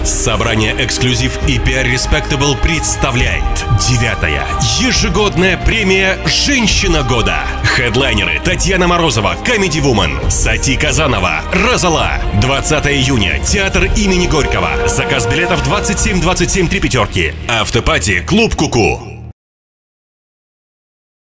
Собрание «Эксклюзив» и PR Respectable представляет 9-я ежегодная премия «Женщина года». Хедлайнеры: Татьяна Морозова, Comedy Woman, Сати Казанова, Розала. 20 июня, театр имени Горького. Заказ билетов 27 27 3 пятерки. Автопати, клуб Куку.